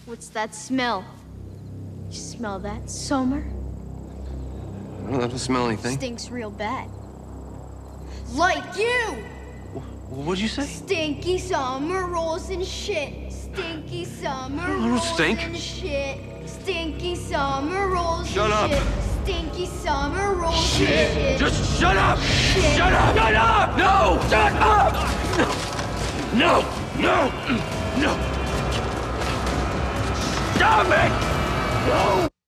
What's that smell? You smell that, Somer? I don't smell anything. Stinks real bad. Like you! What'd you say? Stinky summer rolls and shit. Stinky summer rolls stink. and shit. Stinky summer rolls Shut and up. shit. Stinky summer rolls and shit. Just shut up! Shit. Shut up! Shut up! No! Shut up! No! No! No! Stop it! No!